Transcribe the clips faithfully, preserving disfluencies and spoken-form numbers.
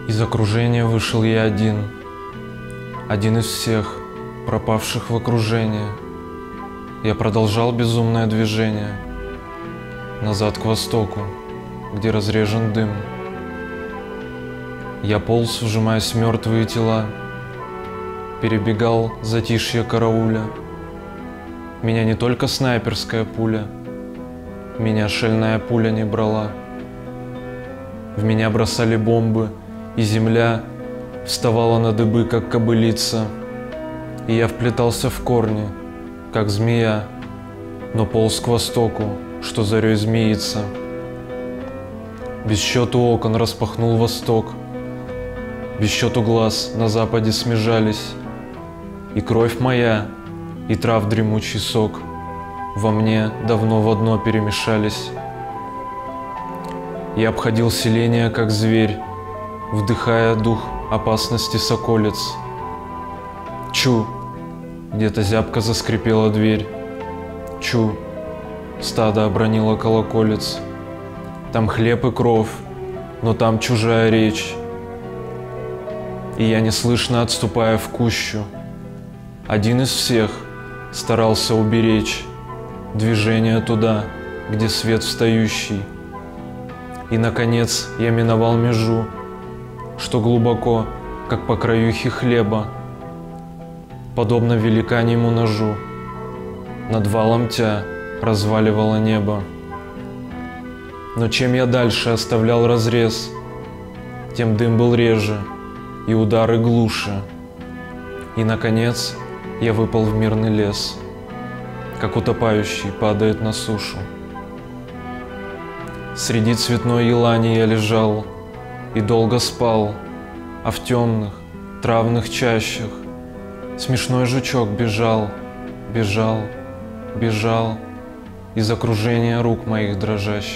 Из окружения вышел я один, один из всех, пропавших в окружении. Я продолжал безумное движение назад к востоку, где разрежен дым. Я полз, вжимаясь в мертвые тела, перебегал затишье карауля. Меня не только снайперская пуля, меня шальная пуля не брала. В меня бросали бомбы, и земля вставала на дыбы, как кобылица. И я вплетался в корни, как змея, но полз к востоку, что зарей змеится. Без счету окон распахнул восток, без счету глаз на западе смежались, и кровь моя, и трав дремучий сок во мне давно в одно перемешались. Я обходил селение, как зверь, вдыхая дух опасности соколец. Чу! Где-то зябко заскрипела дверь. Чу! Стадо обронило колоколец. Там хлеб и кровь, но там чужая речь. И я неслышно отступая в кущу, один из всех старался уберечь движение туда, где свет встающий. И, наконец, я миновал межу, что глубоко, как по краюхе хлеба, подобно великаньему ножу, на два ломтя разваливало небо. Но чем я дальше оставлял разрез, тем дым был реже и удары глуше. И, наконец, я выпал в мирный лес, как утопающий падает на сушу. Среди цветной елани я лежал и долго спал, а в темных травных чащах смешной жучок бежал, бежал, бежал из окружения рук моих дрожащих.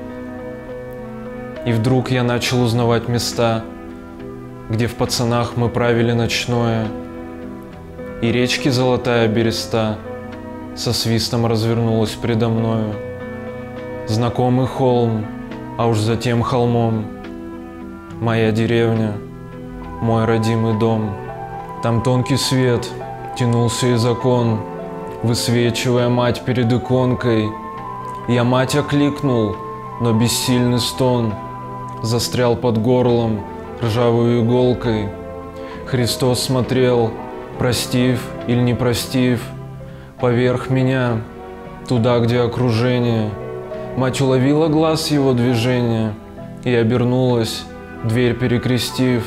И вдруг я начал узнавать места, где в пацанах мы правили ночное, и речки золотая береста со свистом развернулась предо мною. Знакомый холм, а уж затем холмом моя деревня, мой родимый дом. Там тонкий свет тянулся из окон, высвечивая мать перед иконкой. Я мать окликнул, но бессильный стон застрял под горлом ржавой иголкой. Христос смотрел, простив или не простив, поверх меня, туда, где окружение. Мать уловила глаз его движения и обернулась, дверь перекрестив.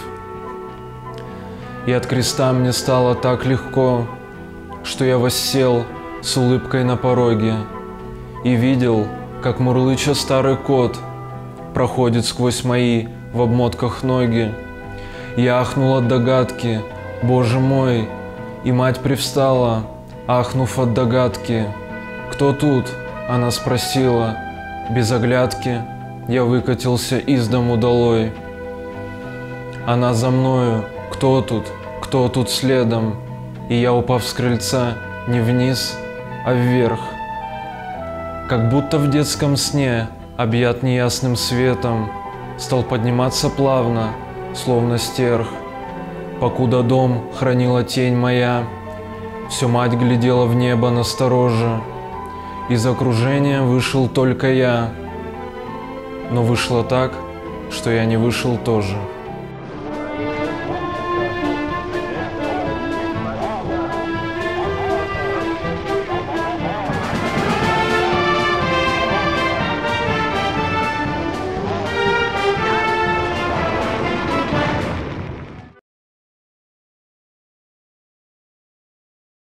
И от креста мне стало так легко, что я воссел с улыбкой на пороге и видел, как мурлыча старый кот проходит сквозь мои в обмотках ноги. Я ахнул от догадки, Боже мой, и мать привстала, ахнув от догадки. «Кто тут?» — она спросила. Без оглядки я выкатился из дому долой. Она за мною: кто тут, кто тут следом? И я, упав с крыльца, не вниз, а вверх. Как будто в детском сне, объят неясным светом, стал подниматься плавно, словно стерх. Покуда дом хранила тень моя, все мать глядела в небо настороже. Из окружения вышел только я, но вышло так, что я не вышел тоже.